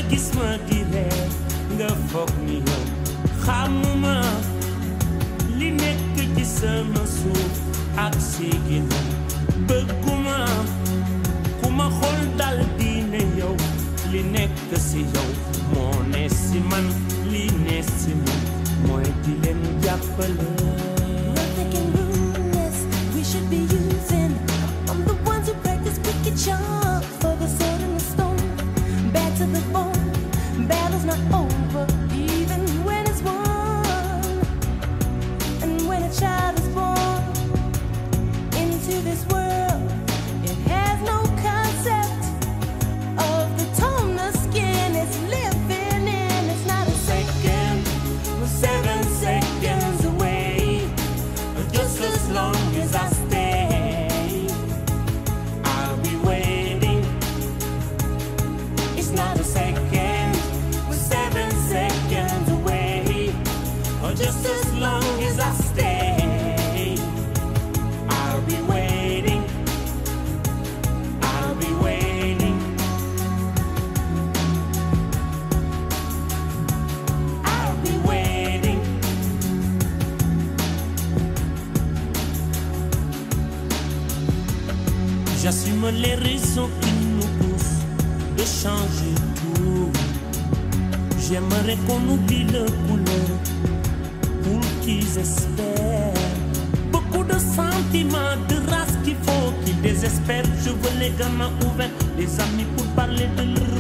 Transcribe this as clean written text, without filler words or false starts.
gis ma di ree nga foog ni yow xamuma li nekk ci sama suuf ak sigina bëgguma ku ma xool dal di ne yow li nekk si yow moo ne si man li ne si man mooy di leen jàppale. Nothing can ruin this. We should be using. I'm the ones who practice wicked charms for the sword and the stone. Bad to the bone. Battle's not over, even when it's won. And when a child is born into this world, it has no concept of the tone the skin is living in. It's not a second, we're 7 seconds away. Just as long as I stay, I'll be waiting. It's not a second, we're 7 seconds away. Or just as long as I stay, I'll be waiting. I'll be waiting. I'll be waiting. J'assume les raisons qui nous poussent de changer tout. J'aimerais qu'on oublie le couleur pour qu'ils espèrent. Beaucoup de sentiments, de race qu'il faut qu'ils désespèrent. Je veux les gamins ouverts, les amis pour parler de leur